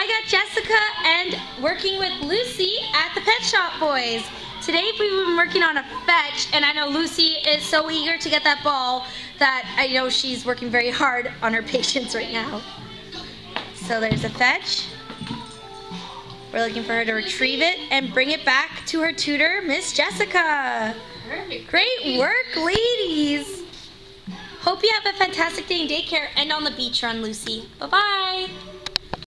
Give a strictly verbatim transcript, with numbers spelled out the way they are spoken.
I got Jessica and working with Lucy at the Pet Shop Boys. Today we've been working on a fetch, and I know Lucy is so eager to get that ball that I know she's working very hard on her patience right now. So there's a fetch. We're looking for her to retrieve it and bring it back to her tutor, Miss Jessica. Great work, ladies. Hope you have a fantastic day in daycare and on the beach run, Lucy. Bye-bye.